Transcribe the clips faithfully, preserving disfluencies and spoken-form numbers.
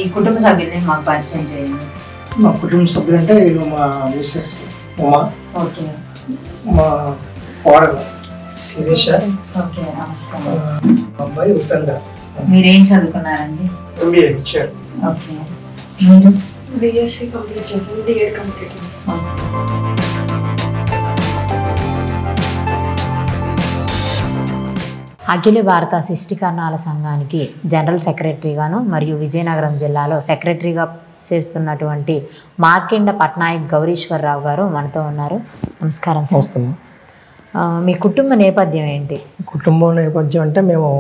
కుటుంబ సభ్యుల్ని మాకు పరిచయం చేయండి. మా కుటుంబ సభ్యులు అంటే మా మిస్సెస్ ఉమా, ఓకే, మా కోడలు శిరీష, ఓకే, నమస్తే. మా అబ్బాయి ఉపేంద్ర. మీరేం చదువుకున్నారండి? ఎంబీఏ ఇచ్చారు. ఓకే, మీరు? బిఎస్సీ కంప్లీట్ చేశాను, డిఎడ్ కంప్లీట్. అఖిల భారత శిష్టికర్ణాల సంఘానికి జనరల్ సెక్రటరీగాను మరియు విజయనగరం జిల్లాలో సెక్రటరీగా చేస్తున్నటువంటి మార్కెండ పట్నాయక్ గౌరీశ్వరరావు గారు మనతో ఉన్నారు. నమస్కారం సార్. మీ కుటుంబ నేపథ్యం ఏంటి? కుటుంబం నేపథ్యం అంటే మేము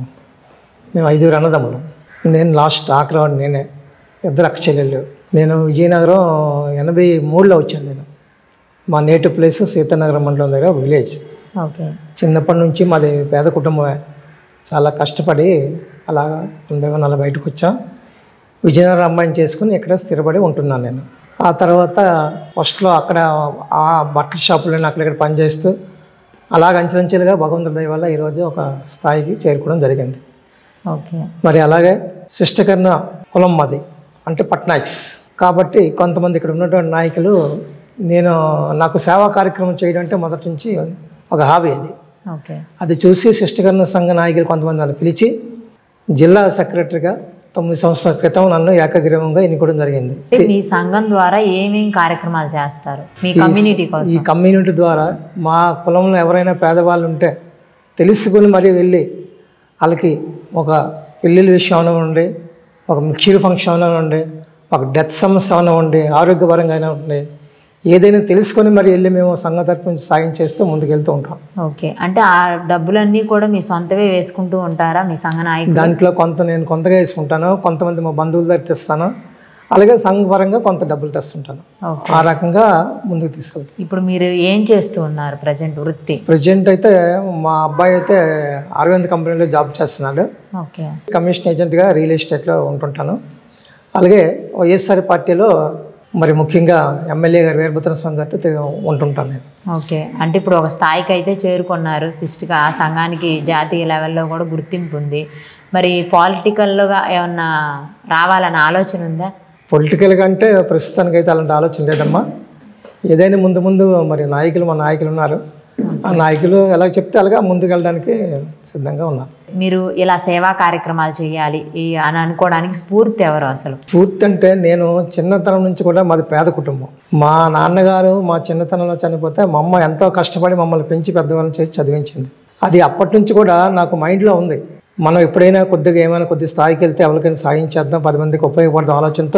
మేము ఐదుగురు అన్నదమ్ములు. నేను లాస్ట్ ఆఖరివాడు నేనే, ఇద్దరు అక్క చెల్లెళ్ళు. నేను విజయనగరం ఎనభై మూడులో వచ్చాను. నేను మా నేటివ్ ప్లేస్ సీతానగరం మండలం దగ్గర ఒక విలేజ్. ఓకే. చిన్నప్పటి నుంచి మాది పేద కుటుంబమే. చాలా కష్టపడి అలా ఎనభై వన్ అలా బయటకు వచ్చాం. విజయనగరం అమ్మాయిని చేసుకుని ఇక్కడ స్థిరపడి ఉంటున్నాను నేను. ఆ తర్వాత ఫస్ట్లో అక్కడ ఆ బట్టల షాపులను అక్కడక్కడ పనిచేస్తూ అలాగ అంచెలంచెలుగా భగవంతుడి దయ వల్ల ఈరోజు ఒక స్థాయికి చేరుకోవడం జరిగింది. ఓకే. మరి అలాగే శిష్టకర్ణ కులం మాది అంటే పట్నాయక్స్ కాబట్టి కొంతమంది ఇక్కడ ఉన్నటువంటి నాయకులు, నేను నాకు సేవా కార్యక్రమం చేయడం అంటే మొదటి నుంచి ఒక హాబీ అది. ఓకే. అది చూసి శిష్టకర్ణ సంఘ నాయకులు కొంతమంది నన్ను పిలిచి జిల్లా సెక్రటరీగా తొమ్మిది సంవత్సరాల క్రితం నన్ను ఏకగ్రీవంగా ఎన్నుకోవడం జరిగింది. మీ సంఘం ద్వారా ఏమేమి కార్యక్రమాలు చేస్తారు మీ కమ్యూనిటీ కోసం? ఈ కమ్యూనిటీ ద్వారా మా కులంలో ఎవరైనా పేదవాళ్ళు ఉంటే తెలుసుకుని మరీ వెళ్ళి వాళ్ళకి ఒక పెళ్ళిళ్ళ విషయం ఉండి, ఒక మిక్చర్ ఫంక్షన్ ఉండి, ఒక డెత్ సమస్య ఉండి, ఆరోగ్యపరంగా అయినా ఉండి, ఏదైనా తెలుసుకొని మరి వెళ్ళి మేము సంఘ తరపు నుంచి సాయం చేస్తూ ముందుకెళ్తూ ఉంటాం. ఓకే. అంటే ఆ డబ్బులన్నీ కూడా మీ సొంతవే వేసుకుంటూ ఉంటారా మీ సంఘ నాయకులు? దాంట్లో కొంత నేను కొంతగా వేసుకుంటాను, కొంతమంది మా బంధువుల దగ్గర తెస్తాను, అలాగే సంఘపరంగా కొంత డబ్బులు తెస్తుంటాను. ఆ రకంగా ముందుకు తీసుకెళ్తాను. ఇప్పుడు మీరు ఏం చేస్తూ ఉన్నారు ప్రజెంట్ వృత్తి? ప్రజెంట్ అయితే మా అబ్బాయి అయితే అరవింద్ కంపెనీలో జాబ్ చేస్తున్నాడు. ఓకే. కమిషన్ ఏజెంట్గా రియల్ ఎస్టేట్లో ఉంటుంటాను. అలాగే వైఎస్ఆర్ పార్టీలో మరి ముఖ్యంగా ఎమ్మెల్యే గారు వీరభద్ర స్వామి గారితో ఉంటుంటాను నేను. ఓకే. అంటే ఇప్పుడు ఒక స్థాయికి అయితే చేరుకున్నారు సిస్టర్గా. ఆ సంఘానికి జాతీయ లెవెల్లో కూడా గుర్తింపు ఉంది. మరి పాలిటికల్గా ఏమన్నా రావాలన్న ఆలోచన ఉందా? పొలిటికల్గా అంటే ప్రస్తుతానికి అయితే అలాంటి ఆలోచన లేదమ్మా. ఏదైనా ముందు ముందు మరి నాయకులు మా నాయకులు ఉన్నారు, ఆ నాయకులు ఎలా చెప్తే అలాగా ముందుకు వెళ్ళడానికి సిద్ధంగా ఉన్నారు. మీరు ఇలా సేవా కార్యక్రమాలు చేయాలి అని అనుకోవడానికి స్ఫూర్తి ఎవరు అసలు? స్ఫూర్తి అంటే నేను చిన్నతనం నుంచి కూడా మాది పేద కుటుంబం. మా నాన్నగారు మా చిన్నతనంలో చనిపోతే మా అమ్మ ఎంతో కష్టపడి మమ్మల్ని పెంచి పెద్దవాళ్ళని చేసి చదివించింది. అది అప్పటి నుంచి కూడా నాకు మైండ్లో ఉంది. మనం ఎప్పుడైనా కొద్దిగా ఏమైనా కొద్ది స్థాయికి వెళ్తే ఎవరికైనా సాయం చేద్దాం, పది మందికి ఉపయోగపడదాం ఆలోచనతో,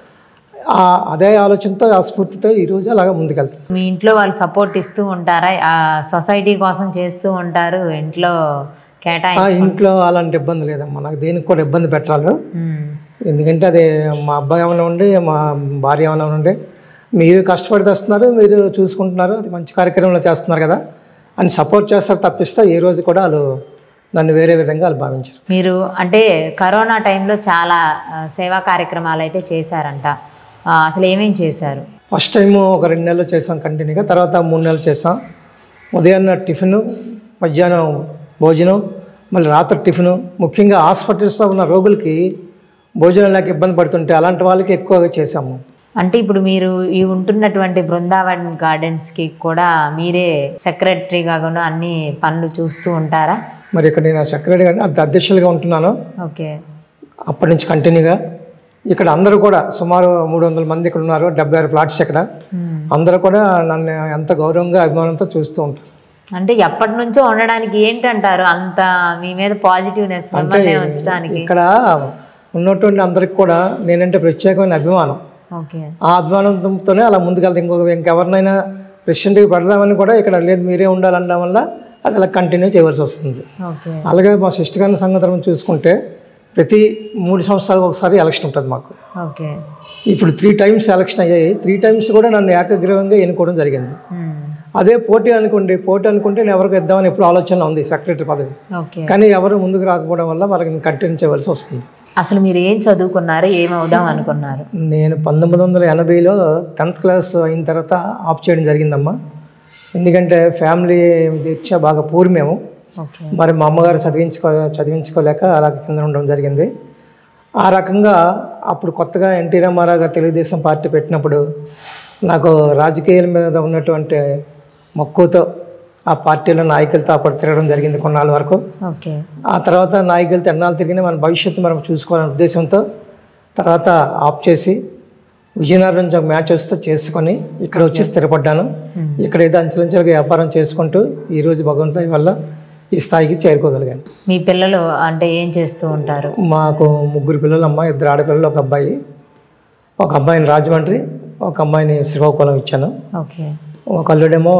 అదే ఆలోచనతో ఆ స్ఫూర్తితో ఈరోజు అలాగా ముందుకెళ్తాం. మీ ఇంట్లో వాళ్ళు సపోర్ట్ ఇస్తూ ఉంటారా? ఆ సొసైటీ కోసం చేస్తూ ఉంటారు, ఇంట్లో కేటాయించి? ఇంట్లో అలాంటి ఇబ్బంది లేదమ్మా, నాకు దేనికి కూడా ఇబ్బంది పెట్టాలి. ఎందుకంటే అది మా అబ్బాయి ఏమైనా ఉండి మా భార్య ఏమైనా ఉండి మీరు కష్టపడి తెస్తున్నారు, మీరు చూసుకుంటున్నారు, అది మంచి కార్యక్రమంలో చేస్తున్నారు కదా అని సపోర్ట్ చేస్తారు తప్పిస్తే ఏ రోజు కూడా వాళ్ళు నన్ను వేరే విధంగా వాళ్ళు భావించారు. మీరు అంటే కరోనా టైంలో చాలా సేవా కార్యక్రమాలు అయితే చేశారంట, అసలు ఏమేమి చేశారు? ఫస్ట్ టైం ఒక రెండు నెలలు చేసాం కంటిన్యూగా, తర్వాత మూడు నెలలు చేసాం. ఉదయాన్న టిఫిన్, మధ్యాహ్నం భోజనం, మళ్ళీ రాత్రి టిఫిన్. ముఖ్యంగా హాస్పిటల్స్లో ఉన్న రోగులకి భోజనం లేక ఇబ్బంది పడుతుంటే అలాంటి వాళ్ళకి ఎక్కువగా చేసాము. అంటే ఇప్పుడు మీరు ఈ ఉంటున్నటువంటి బృందావన్ గార్డెన్స్కి కూడా మీరే సెక్రటరీగా కూడా అన్ని పనులు చూస్తూ ఉంటారా? మరి ఇక్కడ నేను సెక్రటరీగా అధ్యక్షులుగా ఉంటున్నాను. ఓకే. అప్పటి నుంచి కంటిన్యూగా ఇక్కడ అందరూ కూడా సుమారు మూడు వందల మంది ఇక్కడ ఉన్నారు, డెబ్బై ఆరు ప్లాట్స్ ఇక్కడ. అందరూ కూడా నన్ను ఎంత గౌరవంగా అభిమానంతో చూస్తూ ఉంటారు. అంటే ఎప్పటి నుంచో ఉండడానికి ఏంటంటారు అంత మీ మీద పాజిటివ్నెస్ మిమ్మల్ని ఉంచడానికి? ఇక్కడ ఉన్నటువంటి అందరికి కూడా నేనంటే ప్రత్యేకమైన అభిమానం. ఓకే. ఆ అభిమానంతోనే అలా ముందుకెళ్తాం. ఇంకొక ఇంకెవరినైనా ప్రెసిడెంట్కి పెడదామని కూడా ఇక్కడ లేదు, మీరే ఉండాలనడం వల్ల అది అలా కంటిన్యూ చేయవలసి వస్తుంది. ఓకే. అలాగే మా శిష్టకర్ణ సంఘం తరఫున చూసుకుంటే ప్రతి మూడు సంవత్సరాలకు ఒకసారి ఎలక్షన్ ఉంటుంది మాకు. ఓకే. ఇప్పుడు త్రీ టైమ్స్ ఎలక్షన్ అయ్యాయి. త్రీ టైమ్స్ కూడా నన్ను ఏకగ్రీవంగా ఎన్నుకోవడం జరిగింది. అదే పోటీ అనుకోండి, పోటీ అనుకుంటే నేను ఎవరికి ఇద్దామని ఎప్పుడు ఆలోచన ఉంది సెక్రటరీ పదవి. కానీ ఎవరు ముందుకు రాకపోవడం వల్ల మనకి కంటిన్యూ చేయవలసి వస్తుంది. అసలు మీరు ఏం చదువుకున్నారు, ఏమవుదాం అనుకున్నారు? నేను పంతొమ్మిది వందల ఎనభైలో టెన్త్ క్లాస్ అయిన తర్వాత ఆఫ్ చేయడం జరిగిందమ్మా. ఎందుకంటే ఫ్యామిలీ దీక్ష బాగా పూర్ మేము. మరి మా అమ్మగారు చదివించుకో చదివించుకోలేక అలా కింద ఉండడం జరిగింది. ఆ రకంగా అప్పుడు కొత్తగా ఎన్టీ రామారావు గారు తెలుగుదేశం పార్టీ పెట్టినప్పుడు నాకు రాజకీయాల మీద ఉన్నటువంటి మక్కువతో ఆ పార్టీలో నాయకులతో అప్పుడు తిరగడం జరిగింది కొన్నాళ్ళ వరకు. ఓకే. ఆ తర్వాత నాయకులతో ఎన్నాళ్ళు తిరిగినా మన భవిష్యత్తు మనం చూసుకోవాలనే ఉద్దేశంతో తర్వాత ఆఫ్ చేసి విజయనగరం నుంచి ఒక మ్యాచ్ వస్తే చేసుకొని ఇక్కడ వచ్చి స్థిరపడ్డాను. ఇక్కడ ఏదో అంచెలంచెలుగా వ్యాపారం చేసుకుంటూ ఈరోజు భగవంతుడి వల్ల ఈ స్థాయికి చేరుకోగలిగాను. మీ పిల్లలు అంటే ఏం చేస్తూ ఉంటారు? మాకు ముగ్గురు పిల్లలు అమ్మ, ఇద్దరు ఆడపిల్లలు, ఒక అబ్బాయి. ఒక అబ్బాయిని రాజమండ్రి, ఒక అమ్మాయిని శ్రీకాకుళం ఇచ్చాను. ఓకే. ఒక అల్లుడేమో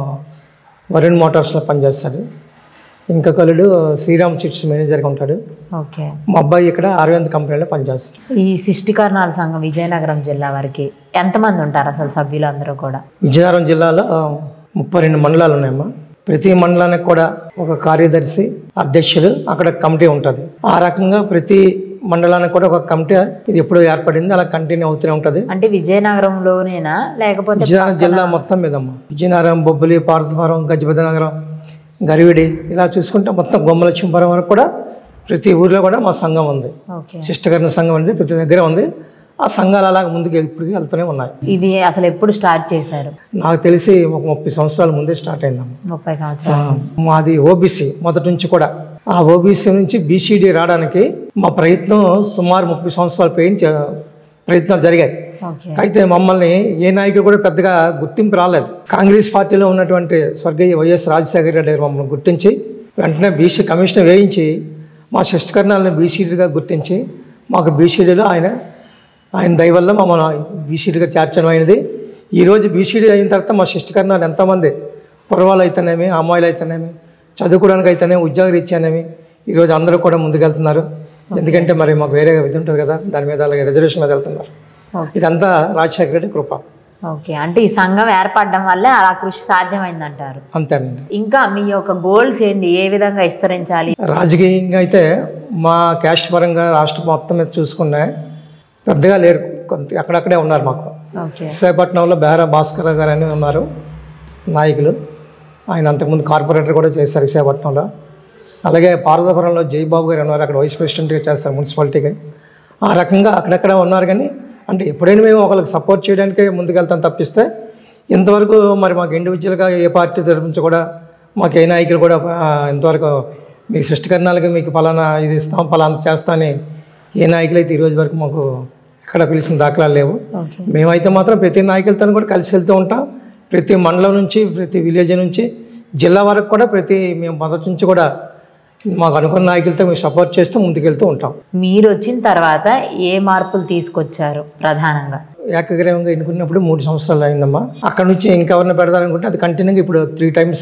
వరుణ్ మోటార్స్లో పనిచేస్తాడు. ఇంకా కల్లుడు శ్రీరామ్ చిట్స్ మేనేజర్గా ఉంటాడు. ఓకే. మా అబ్బాయి ఇక్కడ అరవింద్ కంపెనీలో పనిచేస్తాడు. ఈ శిష్టికర్ణాల సంఘం విజయనగరం జిల్లా వారికి ఎంతమంది ఉంటారు అసలు సభ్యులు అందరూ కూడా? విజయనగరం జిల్లాలో ముప్పై రెండు మండలాలు ఉన్నాయమ్మా. ప్రతి మండలానికి కూడా ఒక కార్యదర్శి, అధ్యక్షులు, అక్కడ కమిటీ ఉంటుంది. ఆ రకంగా ప్రతి మండలానికి కూడా ఒక కమిటీ ఇది ఎప్పుడో ఏర్పడింది, అలా కంటిన్యూ అవుతూనే ఉంటుంది. అంటే విజయనగరంలోనేనా లేకపోతే విజయనగరం జిల్లా మొత్తం మీదమ్మా. విజయనగరం, బొబ్బిలి, పార్వతీపురం, గజపతి నగరం, గరివిడి, ఇలా చూసుకుంటే మొత్తం గొమ్మలక్ష్మీపురం వరకు కూడా ప్రతి ఊరిలో కూడా మా సంఘం ఉంది. ఓకే. శిష్టకరణ సంఘం అనేది ప్రతి దగ్గర ఉంది. ఆ సంఘాలు అలాగ ముందుకు ఇప్పటికీ వెళ్తూనే ఉన్నాయి. ఇది అసలు ఎప్పుడు స్టార్ట్ చేశారు? నాకు తెలిసి ఒక ముప్పై సంవత్సరాల ముందే స్టార్ట్ అయిందమ్మా. ముప్పై సంవత్సరాలు. మాది ఓబీసీ మొదటి నుంచి కూడా. ఆ ఓబీసీ నుంచి బీసీడీ రావడానికి మా ప్రయత్నం సుమారు ముప్పై సంవత్సరాలు పెయించ ప్రయత్నాలు జరిగాయి. ఓకే. అయితే మమ్మల్ని ఏ నాయకుడు కూడా పెద్దగా గుర్తింపు రాలేదు. కాంగ్రెస్ పార్టీలో ఉన్నటువంటి స్వర్గీయ వైఎస్ రాజశేఖర రెడ్డి గారు మమ్మల్ని గుర్తించి వెంటనే బీసీ కమిషన్ వేయించి మా శిష్టకర్ణాలను బీసీడీగా గుర్తించి మాకు బీసీడీలో ఆయన ఆయన దయ వల్ల మమ్మల్ని బీసీడీగా చేర్చడం అయినది. ఈరోజు బీసీడీ అయిన తర్వాత మా శిష్టకర్ణాలు ఎంతోమంది కుర్రవాళ్ళు అయితేనేమి, అమ్మాయిలు అయితేనేమి, చదువుకోవడానికి అయితేనేమి, ఉద్యోగ రీత్యానేమి ఈరోజు అందరూ కూడా ముందుకెళ్తున్నారు. ఎందుకంటే మరి మాకు వేరే ఇది ఉంటుంది కదా, దాని మీద అలాగే రిజర్వేషన్ మీద వెళ్తున్నారు. ఇదంతా రాజశేఖర రెడ్డి కృప. ఓకే. అంటే ఈ సంఘం ఏర్పడడం వల్లే అలా కృషి సాధ్యమైందంటారు. అంతేనండి. ఇంకా మీ యొక్క గోల్స్ ఏంటి? ఏ విధంగా విస్తరించాలి? రాజకీయంగా అయితే మా క్యాస్ట్ పరంగా రాష్ట్రం మొత్తం మీద చూసుకున్నా పెద్దగా లేరు, కొంత అక్కడక్కడే ఉన్నారు. మాకు ఓకే. విశాఖపట్నంలో బేరా భాస్కర్ గారు అని ఉన్నారు నాయకులు. ఆయన అంతకుముందు కార్పొరేటర్ కూడా చేశారు విశాఖపట్నంలో. అలాగే పార్వతీపురంలో జయబాబు గారు ఉన్నారు, అక్కడ వైస్ ప్రెసిడెంట్గా చేస్తారు మున్సిపాలిటీగా. ఆ రకంగా అక్కడక్కడ ఉన్నారు. కానీ అంటే ఎప్పుడైనా మేము ఒకరికి సపోర్ట్ చేయడానికే ముందుకెళ్తాం తప్పిస్తే ఇంతవరకు మరి మాకు ఇండివిజువల్గా ఏ పార్టీ తరఫు నుంచి కూడా మాకు ఏ నాయకులు కూడా ఇంతవరకు మీ సృష్టికరణాలకి మీకు ఫలానా ఇది ఇస్తాం, ఫలానా చేస్తా అని ఏ నాయకులు అయితే ఈరోజు వరకు మాకు ఎక్కడ పిలిచిన దాఖలాలు లేవు. మేమైతే మాత్రం ప్రతి నాయకులతో కూడా కలిసి వెళ్తూ ఉంటాం. ప్రతి మండలం నుంచి, ప్రతి విలేజ్ నుంచి, జిల్లా వరకు కూడా ప్రతి మేము మొదటి నుంచి కూడా మాకు అనుకున్న నాయకులతో మేము సపోర్ట్ చేస్తూ ముందుకెళ్తూ ఉంటాం. మీరు వచ్చిన తర్వాత ఏ మార్పులు తీసుకొచ్చారు ప్రధానంగా? ఏకగ్రీవంగా ఎన్నుకున్నప్పుడు మూడు సంవత్సరాలు అయిందమ్మా. అక్కడ నుంచి ఇంకెవరిని పెడతారనుకుంటే అది కంటిన్యూగా ఇప్పుడు త్రీ టైమ్స్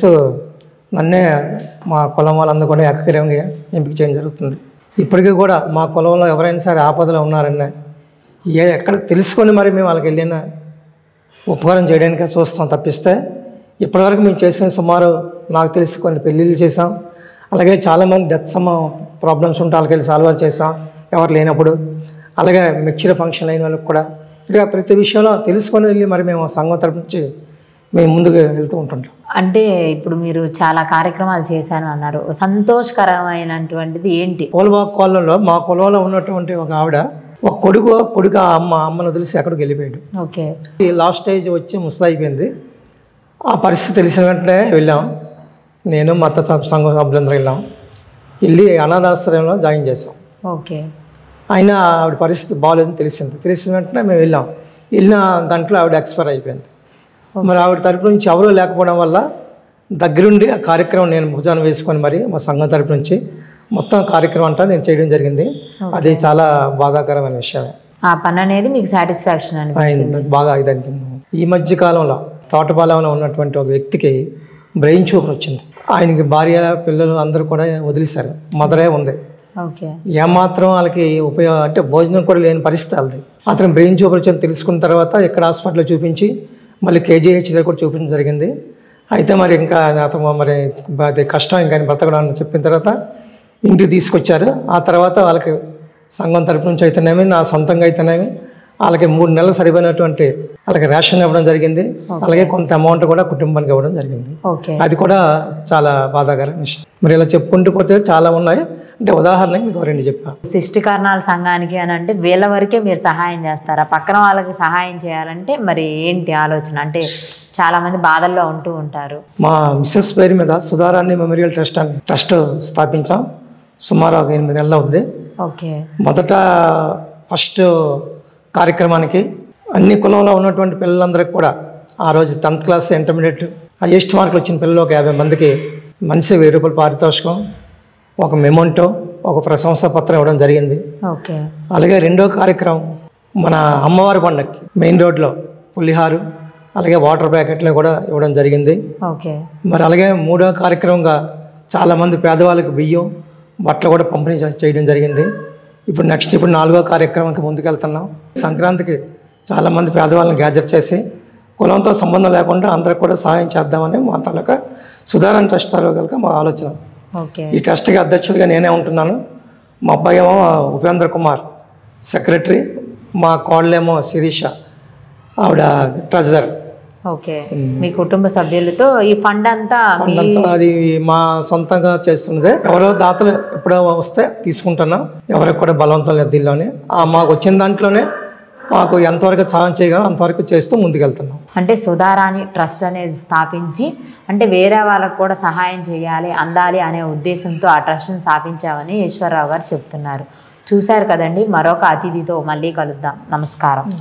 నన్నే మా కులం వాళ్ళందరూ కూడా ఏకగ్రీవంగా ఎంపిక చేయడం జరుగుతుంది. ఇప్పటికీ కూడా మా కులంలో ఎవరైనా సరే ఆపదలో ఉన్నారన్నా ఏ ఎక్కడ తెలుసుకొని మరి మేము వాళ్ళకి వెళ్ళినా ఉపకారం చేయడానికే చూస్తాం తప్పిస్తే ఇప్పటివరకు మేము చేసిన సుమారు నాకు తెలిసి కొన్ని పెళ్ళిళ్ళు చేసాం. అలాగే చాలామంది డెత్ సమ ప్రాబ్లమ్స్ ఉంటే వాళ్ళకి వెళ్ళి సాల్వ్ చేసాం ఎవరు లేనప్పుడు. అలాగే మిక్చర్ ఫంక్షన్ అయిన వాళ్ళకి కూడా ఇక ప్రతి విషయంలో తెలుసుకొని వెళ్ళి మరి మేము సంఘం తరపు నుంచి మేము ముందుకు వెళ్తూ ఉంటుంటాం. అంటే ఇప్పుడు మీరు చాలా కార్యక్రమాలు చేశాను అన్నారు, సంతోషకరమైనటువంటిది ఏంటి? పోల్బాగ్ కాలంలో మా కులంలో ఉన్నటువంటి ఒక ఆవిడ ఒక కొడుకు కొడుకు ఆ అమ్మ అమ్మను వదిలేసి ఎక్కడికి వెళ్ళిపోయాడు. ఓకే. ఈ లాస్ట్ స్టేజ్ వచ్చి ముసలి అయిపోయింది. ఆ పరిస్థితి తెలిసిన వెంటనే వెళ్ళాం. నేను మత సంఘం సభ్యులందరూ వెళ్ళాం. వెళ్ళి అనాథాశ్రయంలో జాయిన్ చేసాం. ఓకే. అయినా ఆవిడ పరిస్థితి బాగాలేదని తెలిసింది. తెలిసిన వెంటనే మేము వెళ్ళాం. వెళ్ళిన గంటలో ఆవిడ ఎక్స్పైర్ అయిపోయింది. మరి ఆవిడ తరపు నుంచి ఎవరూ లేకపోవడం వల్ల దగ్గరుండి ఆ కార్యక్రమం నేను భుజాన్ని వేసుకొని మరి మా సంఘం తరపు నుంచి మొత్తం కార్యక్రమం అంతా నేను చేయడం జరిగింది. అది చాలా బాధాకరమైన విషయమే. ఆ పని అనేది మీకు సాటిస్ఫాక్షన్ అయింది, బాగా ఇదండి. ఈ మధ్య కాలంలో తోటపాలెంలో ఉన్నటువంటి ఒక వ్యక్తికి బ్రెయిన్ ట్యూమర్ వచ్చింది. ఆయనకి భార్య పిల్లలు అందరూ కూడా వదిలేశారు, మదరే ఉంది. ఓకే. ఏమాత్రం వాళ్ళకి ఉపయోగం అంటే భోజనం కూడా లేని పరిస్థితి వాళ్ళది. అతను బ్రెయిన్ ట్యూమర్ వచ్చి తెలుసుకున్న తర్వాత ఇక్కడ హాస్పిటల్లో చూపించి మళ్ళీ కేజీహెచ్ దగ్గర కూడా చూపించడం జరిగింది. అయితే మరి ఇంకా అతను మరి అది కష్టం ఇంకా బ్రతకడం అని చెప్పిన తర్వాత ఇంటికి తీసుకొచ్చారు. ఆ తర్వాత వాళ్ళకి సంఘం తరపు నుంచి అయితేనేమి నా సొంతంగా అయితేనేమి వాళ్ళకి మూడు నెలలు సరిపోయినటువంటి వాళ్ళకి రేషన్ ఇవ్వడం జరిగింది. అలాగే కొంత అమౌంట్ కూడా కుటుంబానికి ఇవ్వడం జరిగింది. అది కూడా చాలా బాధాకరమైన విషయం. మరి ఇలా చెప్పుకుంటూ పోతే చాలా ఉన్నాయి. అంటే ఉదాహరణకి మీకు రెండు చెప్పాను. సృష్టి కారణాల సంఘానికి అని అంటే వీళ్ళ వరకే మీరు సహాయం చేస్తారా? పక్కన వాళ్ళకి సహాయం చేయాలంటే మరి ఏంటి ఆలోచన? అంటే చాలామంది బాధల్లో ఉంటూ ఉంటారు. మా మిస్సెస్ పేరు మీద సుధారాణి మెమోరియల్ ట్రస్ట్ అని ట్రస్ట్ స్థాపించాం. సుమారు ఒక ఎనిమిది నెలలు అవుద్ది. ఓకే. మొదట ఫస్ట్ కార్యక్రమానికి అన్ని కులంలో ఉన్నటువంటి పిల్లలందరికీ కూడా ఆ రోజు టెన్త్ క్లాస్ ఇంటర్మీడియట్ హైయెస్ట్ మార్కులు వచ్చిన పిల్లలు ఒక యాభై మందికి మనిషి వెయ్యి రూపాయల పారితోషికం, ఒక మెమోంటో, ఒక ప్రశంసా పత్రం ఇవ్వడం జరిగింది. ఓకే. అలాగే రెండో కార్యక్రమం మన అమ్మవారి పండగకి మెయిన్ రోడ్లో పులిహారు అలాగే వాటర్ ప్యాకెట్లు కూడా ఇవ్వడం జరిగింది. ఓకే. మరి అలాగే మూడో కార్యక్రమంగా చాలామంది పేదవాళ్ళకి బియ్యం బట్టలు కూడా పంపిణీ చేయడం జరిగింది. ఇప్పుడు నెక్స్ట్ ఇప్పుడు నాలుగో కార్యక్రమానికి ముందుకెళ్తున్నాం. సంక్రాంతికి చాలామంది పేదవాళ్ళని గ్యాదర్ చేసి కులంతో సంబంధం లేకుండా అందరికి కూడా సహాయం చేద్దామని మా తాలూకా సుధారాణి ట్రస్ట్ తాలూకా మా ఆలోచన. ఓకే. ఈ ట్రస్ట్కి అధ్యక్షుడిగా నేనే ఉంటున్నాను. మా అబ్బాయి ఏమో ఉపేంద్ర కుమార్ సెక్రటరీ, మా కోడలేమో శిరీష ఆవిడ ట్రెజరర్. ఓకే. మీ కుటుంబ సభ్యులతో ఈ ఫండ్ అంతా మీ- అది మా సొంతంగా చేస్తున్నదే. ఎవరో దాతలు ఎప్పుడో వస్తే తీసుకుంటున్నాం. ఎవరికి కూడా బలవంతం లేదు దీనిలోనే. మాకు వచ్చిన దాంట్లోనే మాకు ఎంతవరకు సహాయం చేయగలం అంతవరకు చేస్తూ ముందుకెళ్తున్నాం. అంటే సుధారాణి ట్రస్ట్ అనేది స్థాపించి అంటే వేరే వాళ్ళకు కూడా సహాయం చేయాలి, అందాలి అనే ఉద్దేశంతో ఆ ట్రస్ట్ని స్థాపించామని ఈశ్వరరావు గారు చెప్తున్నారు. చూశారు కదండి. మరొక అతిథితో మళ్ళీ కలుద్దాం. నమస్కారం.